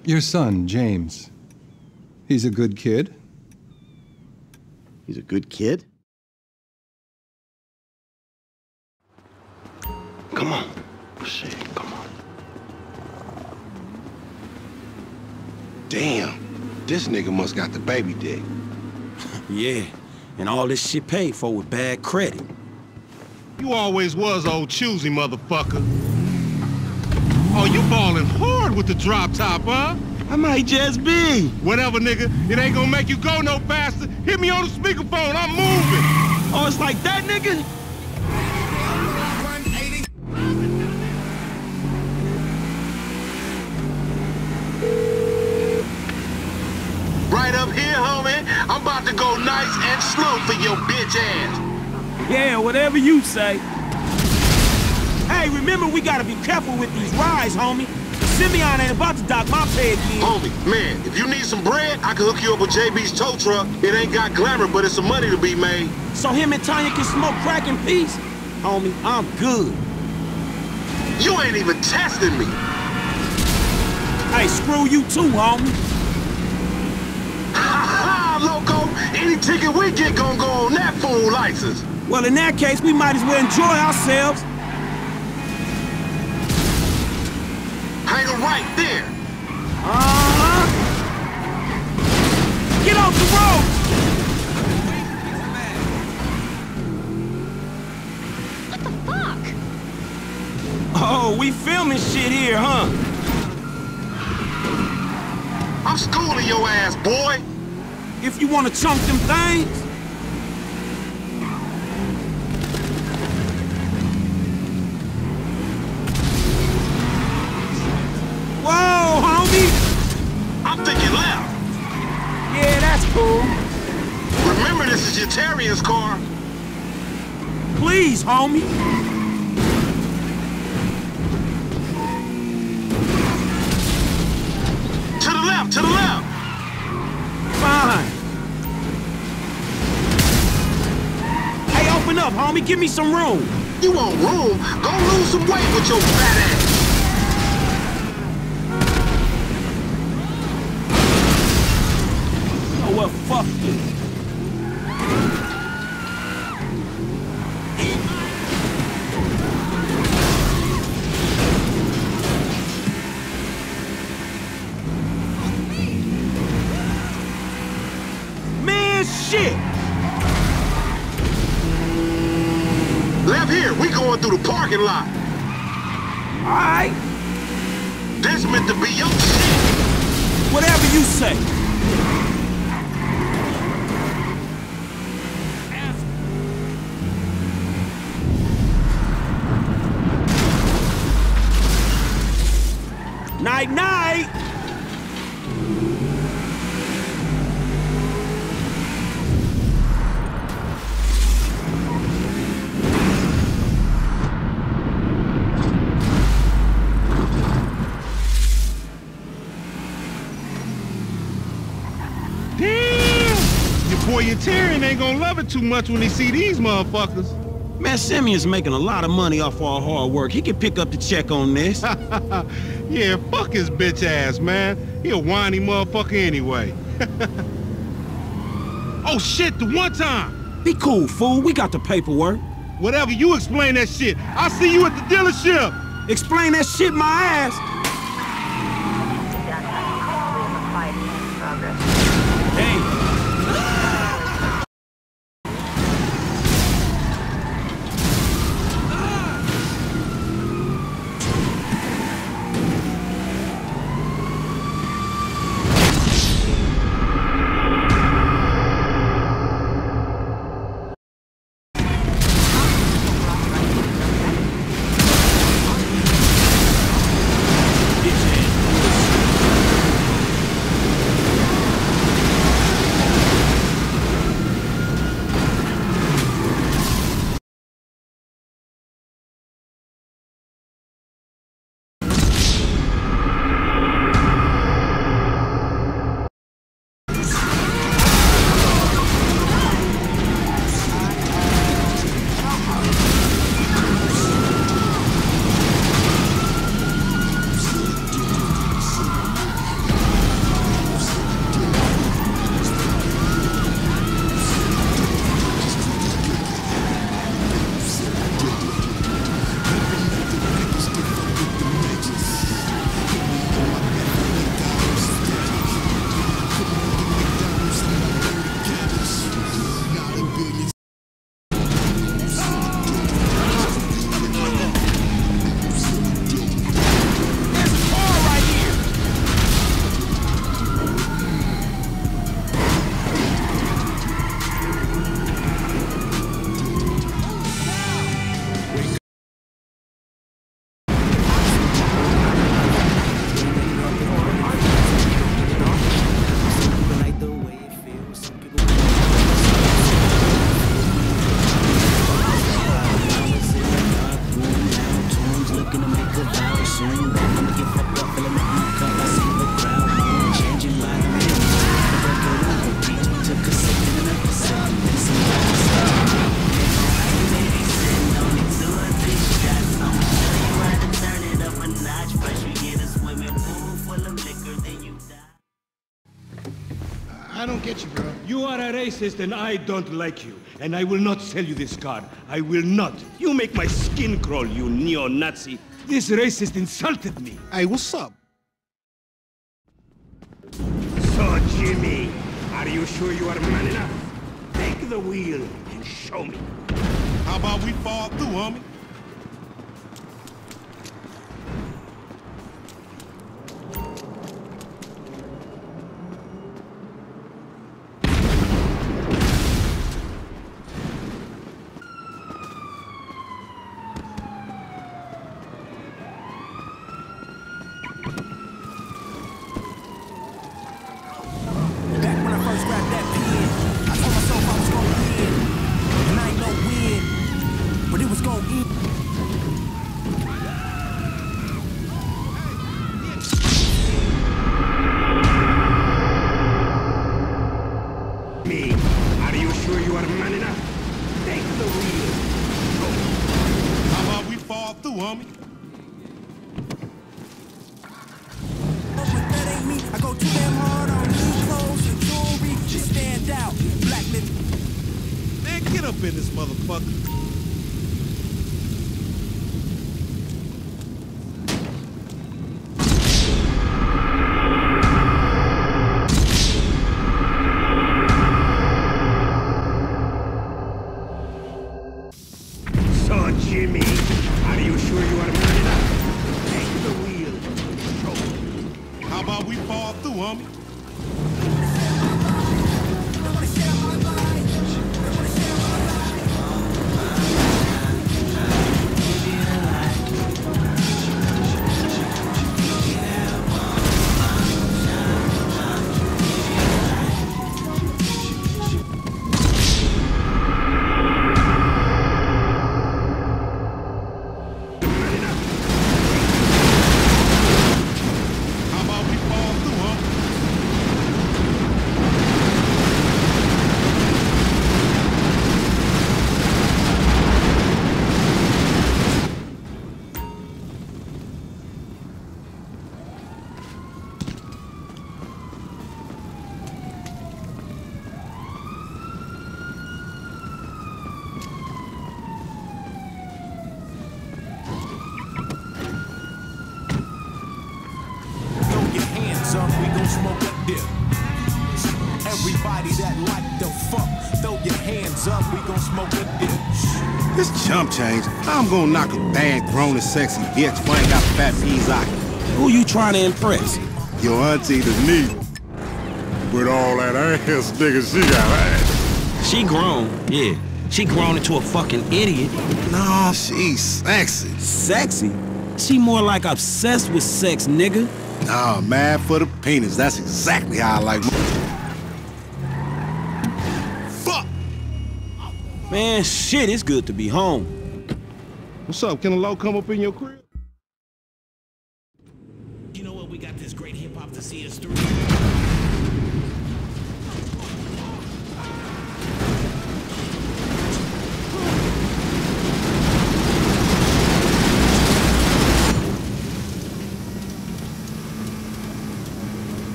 Your son, James. He's a good kid. He's a good kid? Come on. Shit, come on. Damn. This nigga must got the baby dick. Yeah, and all this shit paid for with bad credit. You always was old choosy, motherfucker. Oh, you ballin' hard with the drop top, huh? I might just be. Whatever, nigga. It ain't gonna make you go no faster. Hit me on the speakerphone. I'm moving. Oh, it's like that, nigga? Right up here, homie. I'm about to go nice and slow for your bitch ass. Yeah, whatever you say. Hey, remember we gotta be careful with these rides, homie. Simeon ain't about to dock my pay again. Homie, man, if you need some bread, I can hook you up with JB's tow truck. It ain't got glamour, but it's some money to be made. So him and Tanya can smoke crack in peace? Homie, I'm good. You ain't even testing me. Hey, screw you too, homie. Ha ha, loco. Any ticket we get gonna go on that fool license. Well, in that case, we might as well enjoy ourselves. Hang her right there. Uh-huh. Get off the road! What the fuck? Oh, we filming shit here, huh? I'm schooling your ass, boy. If you want to chunk them things. Whoa, homie! I'm thinking left. Yeah, that's cool. Remember, this is your Terrier's car. Please, homie. To the left, to the left. Fine. Hey, open up, homie. Give me some room. You want room? Go lose some weight with your fat ass. Oh, well, fuck you. Man, shit! Left here, we going through the parking lot. All right. This meant to be your shit. Whatever you say. Night-night! Boy, your Tyrion ain't gonna love it too much when he see these motherfuckers. Man, Simeon's making a lot of money off our hard work. He can pick up the check on this. Yeah, fuck his bitch ass, man. He a whiny motherfucker anyway. Oh shit, the one time. Be cool, fool. We got the paperwork. Whatever, you explain that shit. I'll see you at the dealership. Explain that shit my ass. Hey. I don't get you, bro. You are a racist and I don't like you. And I will not sell you this card. I will not. You make my skin crawl, you neo-Nazi. This racist insulted me. Hey, what's up? So, Jimmy, are you sure you are man enough? Take the wheel and show me. How about we fall through, homie? Get up in this motherfucker. So, Jimmy, are you sure you are man enough? Take the wheel. Show. How about we fall through, homie? We gon' smoke a dip. Everybody that like the fuck, throw your hands up, we gon' smoke a dip. This chump change, I'm gonna knock a bad, grown and sexy bitch who ain't got fat peas out. Who you trying to impress? Your auntie the me. With all that ass nigga she got ass. She grown, yeah. She grown into a fucking idiot. No, she's sexy. Sexy? She more like obsessed with sex, nigga. Nah, mad for the penis. That's exactly how I like my... Fuck! Man, shit, it's good to be home. What's up? Can a low come up in your crib? You know what? We got this great hip-hop to see us through.